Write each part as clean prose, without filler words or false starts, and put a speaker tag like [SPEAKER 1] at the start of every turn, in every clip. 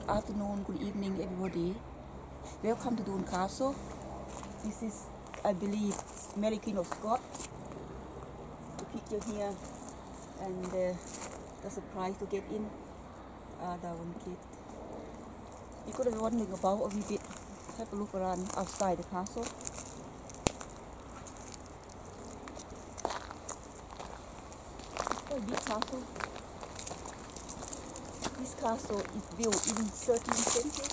[SPEAKER 1] Good afternoon, good evening, everybody. Welcome to Doon Castle. This is, I believe, Mary Queen of Scots. The picture here, and the surprise to get in. That one kid. You could have been wondering about a wee bit. Have a look around outside the castle. It's quite a big castle. This castle is built in 13th century.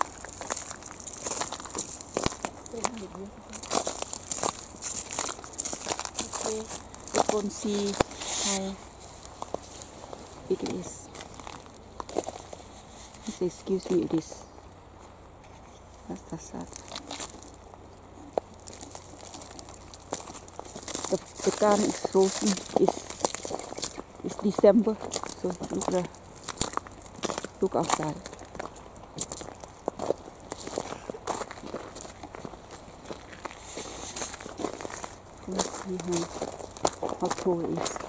[SPEAKER 1] 700 years ago. Okay, let's go and see how big it is. Please excuse me, it is. That's that. The garden is frozen. It's December, so look outside. Let's see how cold it is.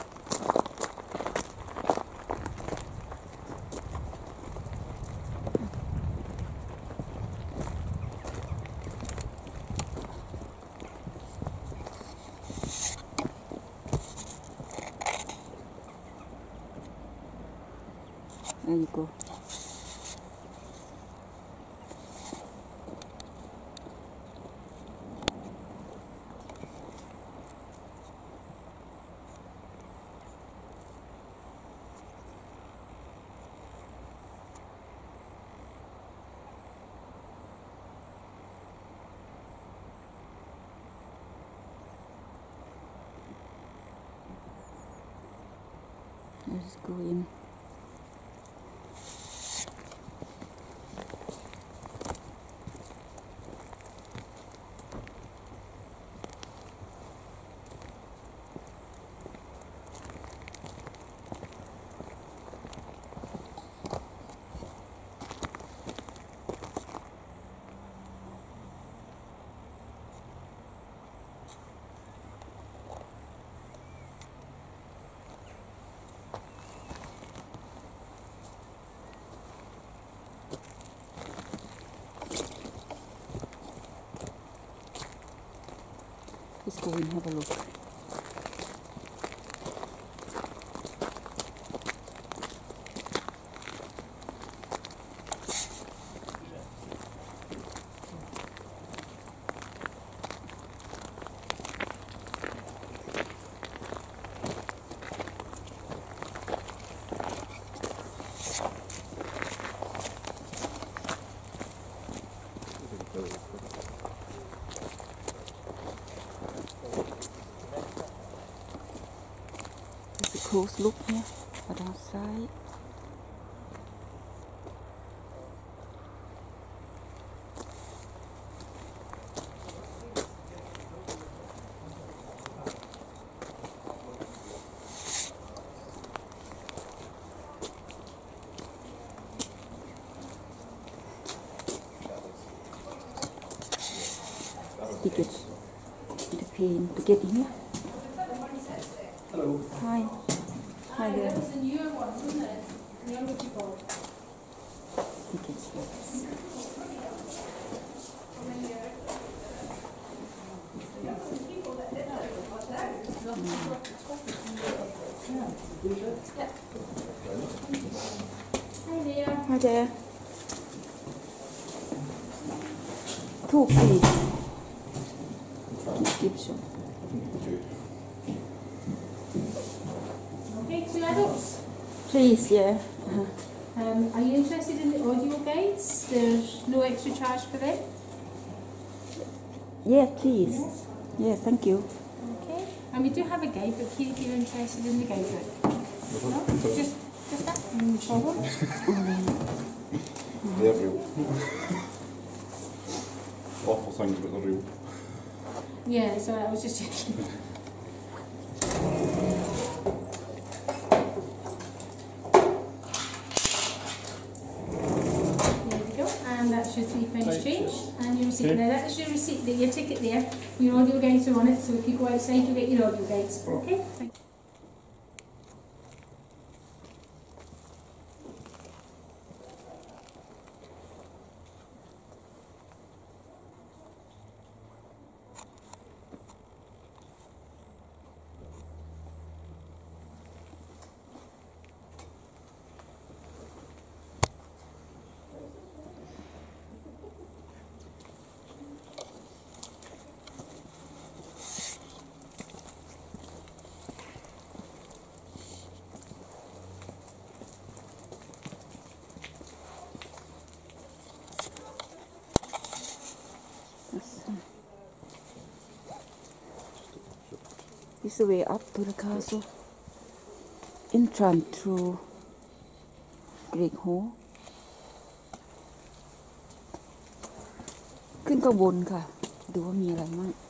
[SPEAKER 1] There you go. Let's go in. Let's go and have a look. Close look here at outside. Ticket to pay to get in here.
[SPEAKER 2] Hello.
[SPEAKER 1] Hi. Hi there.
[SPEAKER 3] It's a newer one, isn't it? Younger people.
[SPEAKER 1] Tickets.
[SPEAKER 3] Hi there.
[SPEAKER 1] Hi there. 2 please. Description.
[SPEAKER 3] Okay, 2 adults.
[SPEAKER 1] Please, yeah.
[SPEAKER 3] Are you interested in the audio guides? There's no extra charge for them.
[SPEAKER 1] Yeah, please. Yes, thank you.
[SPEAKER 3] Okay. And we do have a guidebook here if you're interested in the guidebook. No? Just that. No problem.
[SPEAKER 2] They're real. Awful things, but they're real.
[SPEAKER 3] Yeah, so I was just checking. And that's your £3 change and your receipt. Now that is your receipt, your ticket there. Your audio guides are on it, so if you go outside you'll get your audio guides. Okay? Thank you.
[SPEAKER 1] This is the way up to the castle. Entrance through Great Hall. ขึ้นข้างบนค่ะ ดูว่ามีอะไรมั่ง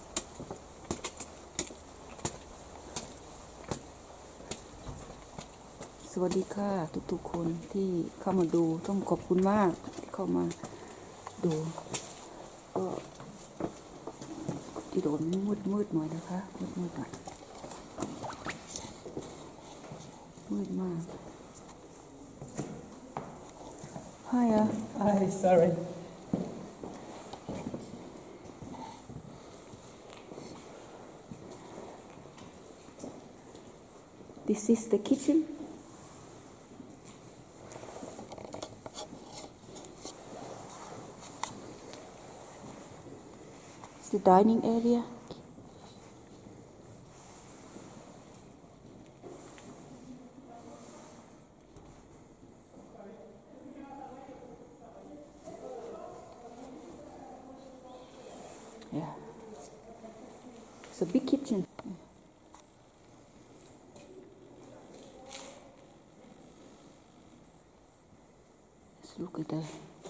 [SPEAKER 1] สวัสดีค่ะทุกๆคนที่เข้ามาดูต้องขอบคุณมากที่เข้ามาดูก็ที่โดนมืดหน่อยนะคะมืดหน่อยมืดมาก Hiya.
[SPEAKER 4] Hi, sorry.
[SPEAKER 1] This is the kitchen. It's the dining area. Yeah. It's a big kitchen. Let's look at that.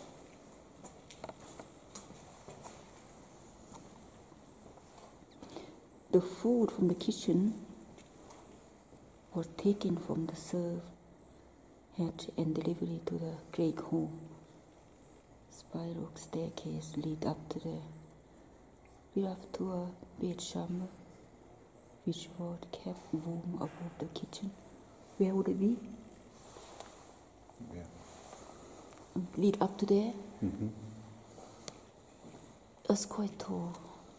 [SPEAKER 1] The food from the kitchen was taken from the serve hatch and delivered to the Great Hall. Spiral staircase lead up to there. We have to a bedchamber, which was kept warm above the kitchen. Where would it be?
[SPEAKER 2] Yeah.
[SPEAKER 1] Lead up to there.
[SPEAKER 2] Mm-hmm.
[SPEAKER 1] It's quite tall.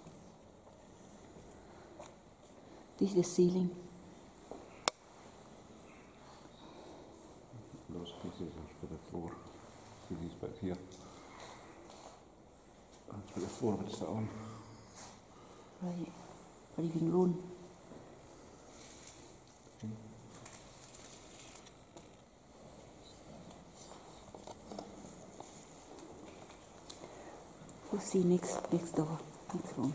[SPEAKER 1] This is the ceiling.
[SPEAKER 2] Those pieces are for the floor. See these bits here. That's what the floor would sit on.
[SPEAKER 1] Right. Living room. We'll see next door, next room.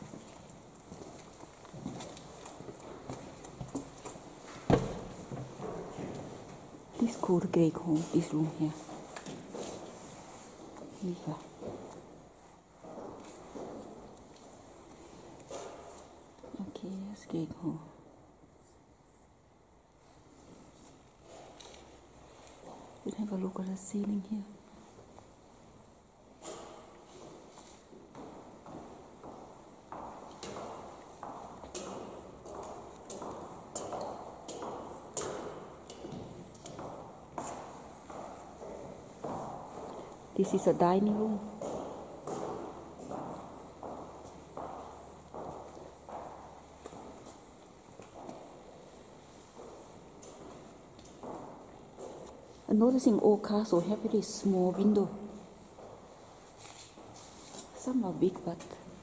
[SPEAKER 1] This is called the Great Hall, this room here. Here. Okay, that's Great Hall. We'll have a look at the ceiling here. This is a dining room. I'm noticing all castles have very small window. Some are big, but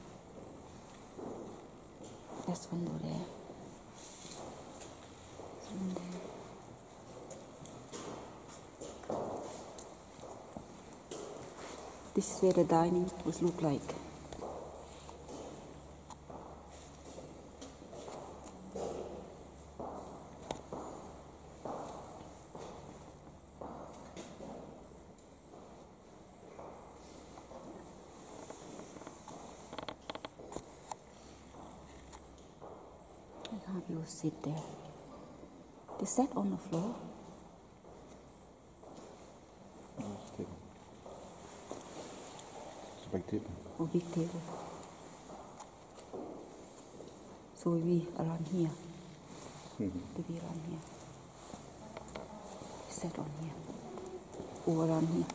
[SPEAKER 1] there's window there. There's one there. This is where the dining would look like. I have you sit there. They sat on the floor.
[SPEAKER 2] Nice table. It's a big table.
[SPEAKER 1] Or big table. So we around here.
[SPEAKER 2] Mm-hmm.
[SPEAKER 1] To be around here. Set on here. Or around here.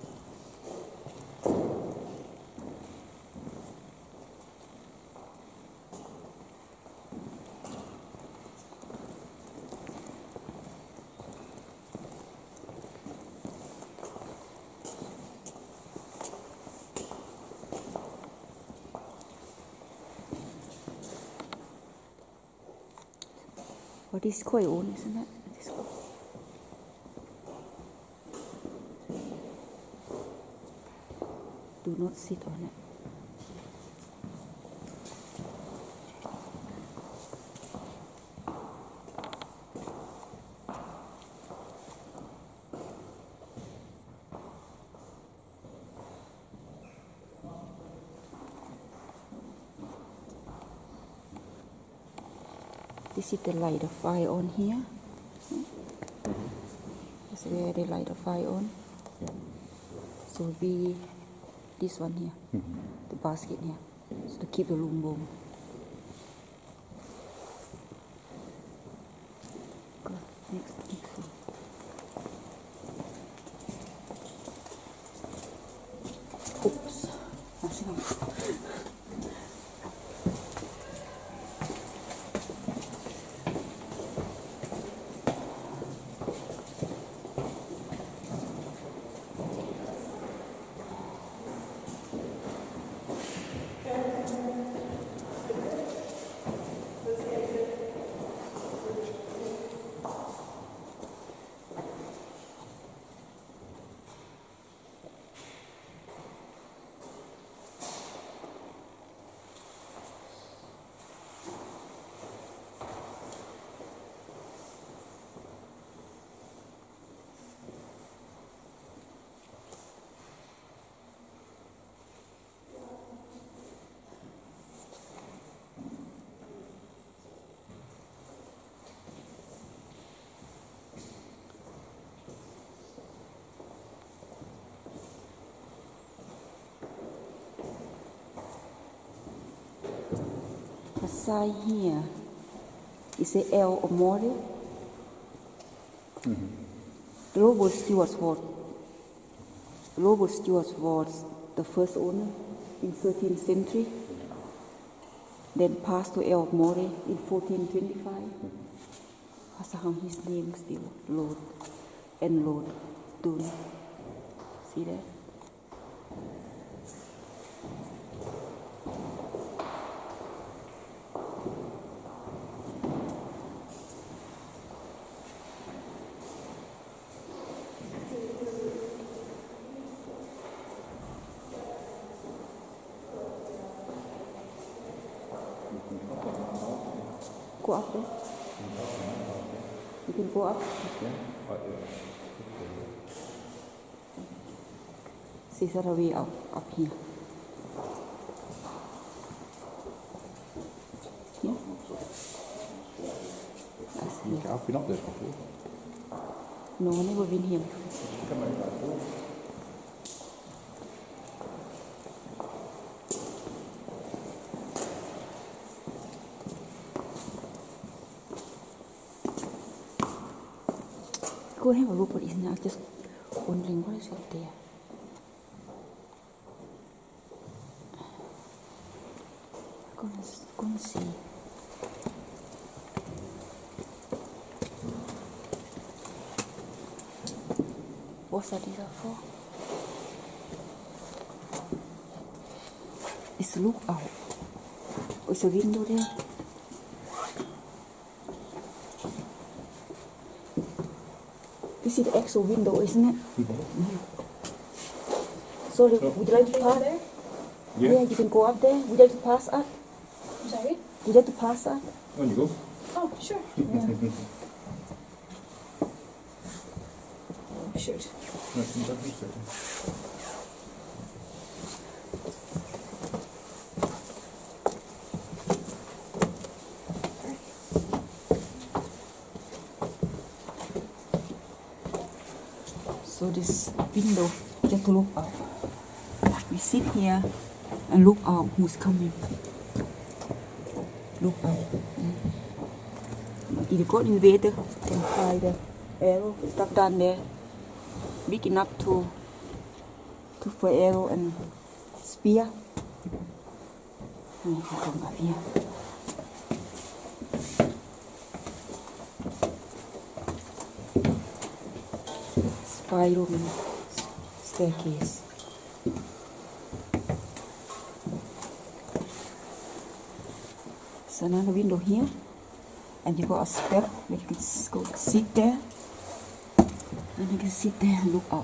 [SPEAKER 1] Well, this is quite old, isn't it? This one. Do not sit on it. This is the light the fire on here. That's where they light the fire on. So be this one here, the basket here, so to keep the room warm. Go next. Oops, masih the sign here is a El Amore. Robert Stewart was the first owner in 13th century. Then passed to El Amore in 1425. That's his name still, Lord and Lord Dun. See that? Go up there. You can go up. See that way up here. Here? That's here.
[SPEAKER 2] I've been up there before.
[SPEAKER 1] No, I've never been here before. Go have a look what is now. Just wondering what is up there. Gonna see. What's that is for? It's a look out. It's a window there. This is the actual window, isn't it? So, would you like to pass? Yeah, you can go up there. Would you like to pass up?
[SPEAKER 3] I'm sorry?
[SPEAKER 1] Would you like to pass up?
[SPEAKER 2] On you go.
[SPEAKER 3] Oh, sure.
[SPEAKER 1] Yeah.
[SPEAKER 3] Shoot.
[SPEAKER 1] So this window, just to look out. We sit here and look out who's coming. Look out. If you go in the elevator, you can find the arrow stuck down there. Big enough to for arrow and spear. And you can come up here. Spiral staircase. So another window here, and you got a step where you can go sit there, and you can sit there and look out.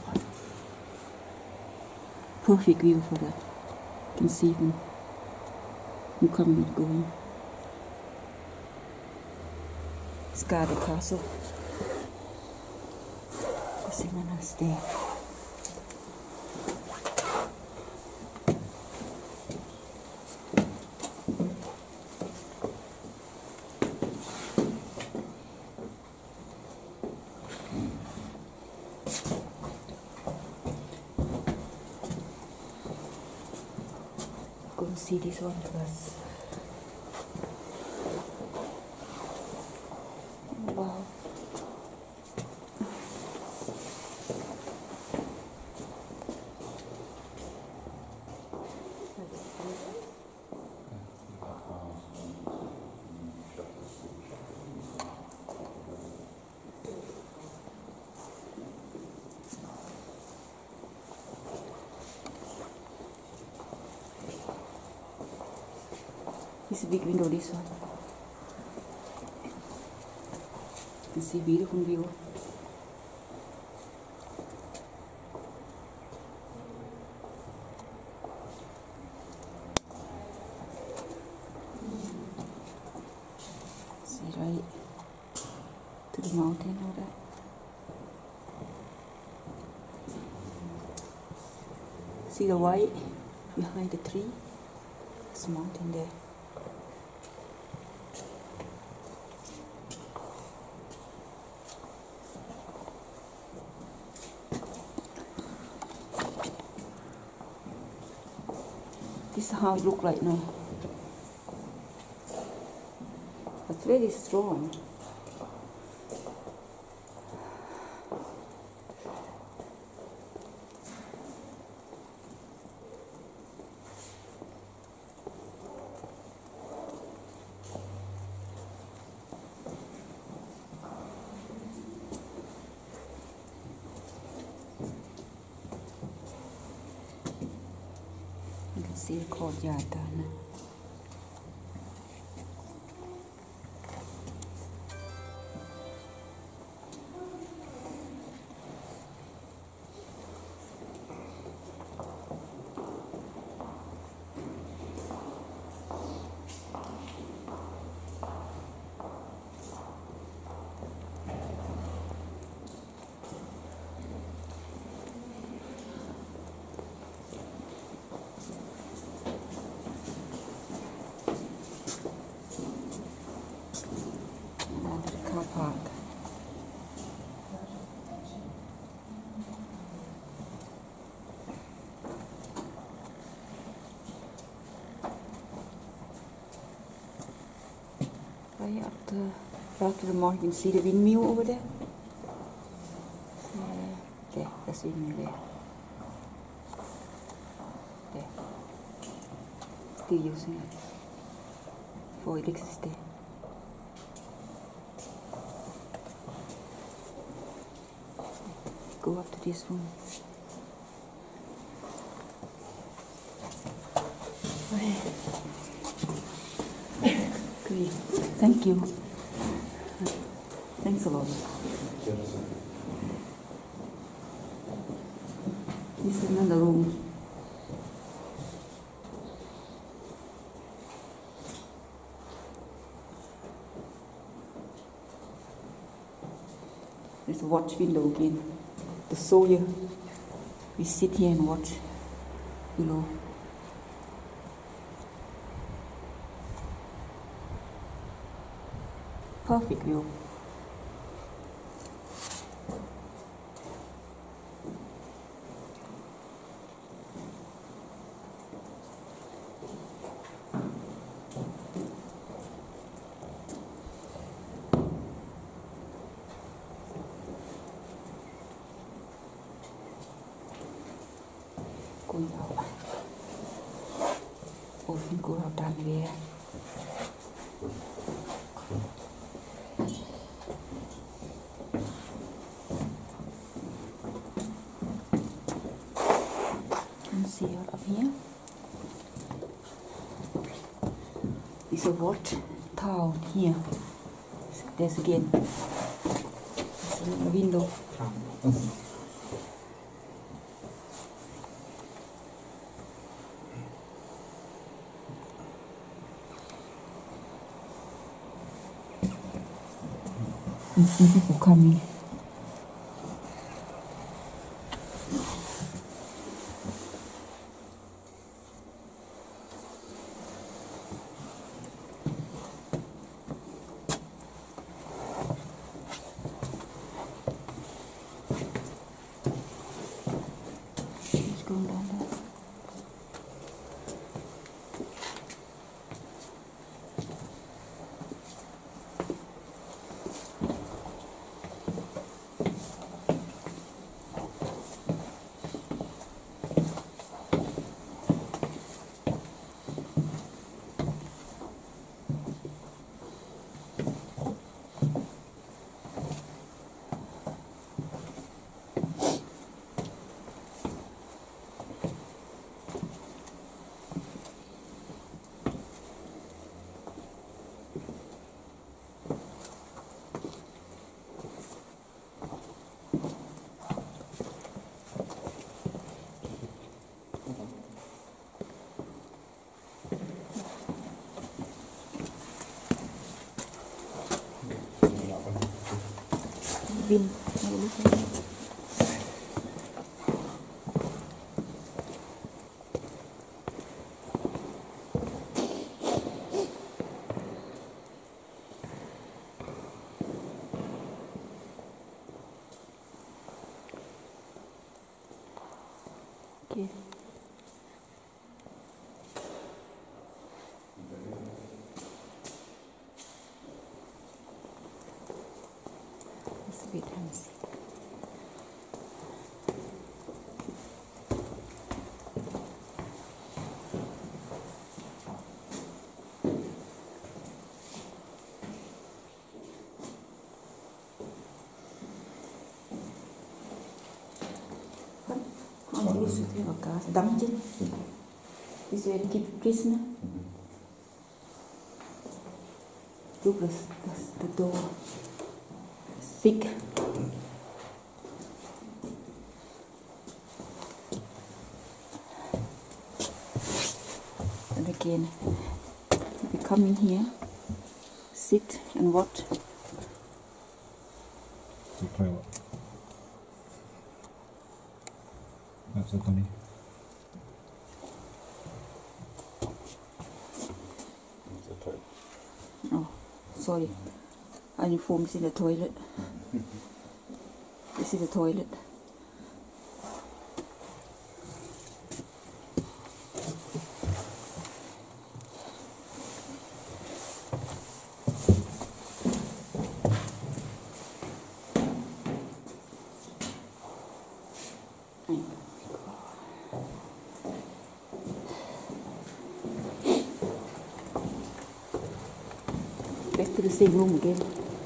[SPEAKER 1] Perfect view for that. You can see when you come and going. Scarlet Castle. Let's see when I stay. see this one first. Wow. It's a big window, this one. You can see beautiful view. See right to the mountain, all that. See the white behind the tree? There's a mountain there. This is how it looks like now. It's very strong. You can see the courtyard down there. Car park. Right after the mall, you can see the windmill over there. There, that's the windmill there. There. Still using it for electricity. Go up to this room. Great. Thank you. Thanks a lot. This is another room. There's a watch window again. To show you, we sit here and watch below. Perfect view. Going out. Open go out down there. And see it up here. It's a watch tower here. There's again. There's a window. You see people coming. It's going down there. Vin. Okay. It's a bit handsy. This is a dungeon. This is where they keep prisoner. Look, the door. Thick. And again, we come in here, sit and watch.
[SPEAKER 2] The toilet. That's the dunny. That's the toilet.
[SPEAKER 1] Oh, sorry. I informed it's in the toilet. This is the toilet. Back to the same room again.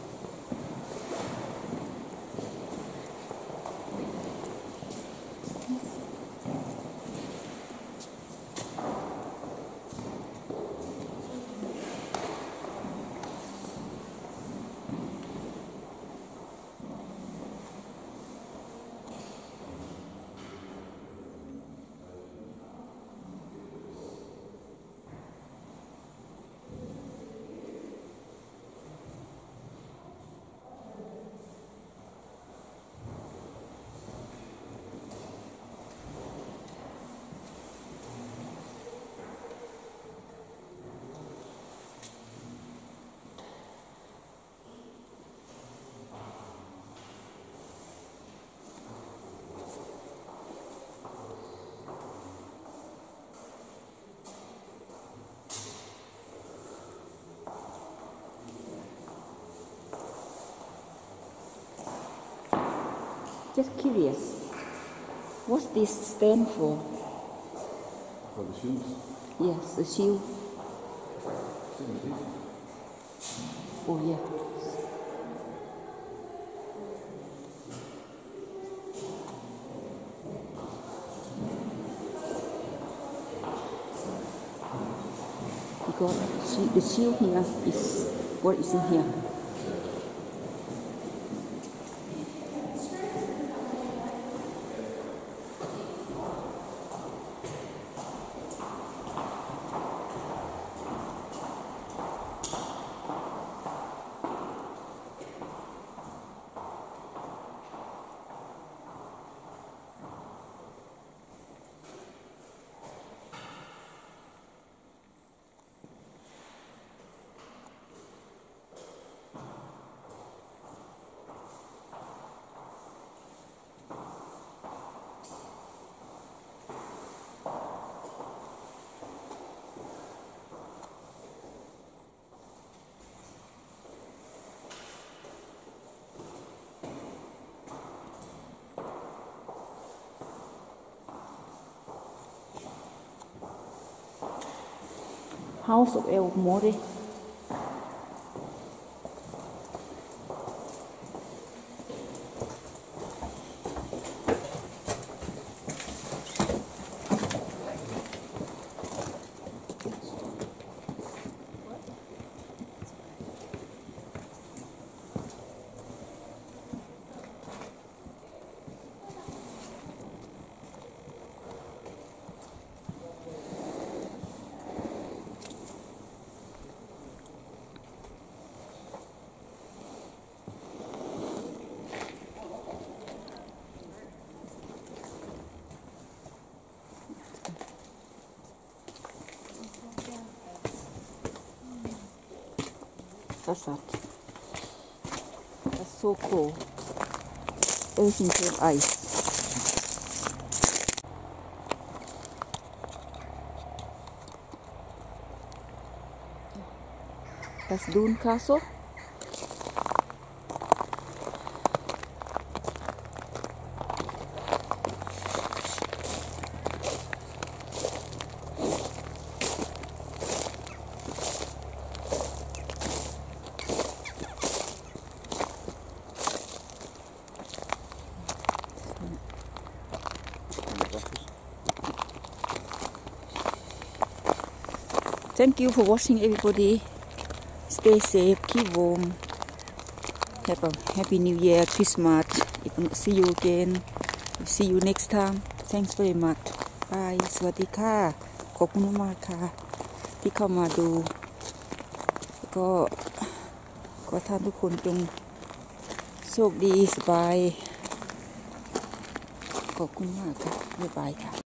[SPEAKER 1] Just curious, what's this stand for?
[SPEAKER 2] For the shields.
[SPEAKER 1] Yes, the shield.
[SPEAKER 2] Same as these.
[SPEAKER 1] Oh yeah. Because the shield here is what is in here. House of El More. facade. That's so cool. Everything came ice. That's Doon Castle. Thank you for watching, everybody. Stay safe, keep warm. Have a happy New Year, Christmas. If I see you again, see you next time. Thanks very much. Bye. สวัสดีค่ะ ขอบคุณมากค่ะ ที่เข้ามาดู แล้วก็ขอท่านทุกคนจงโชคดีสบาย ขอบคุณมากค่ะ บ๊ายบายค่ะ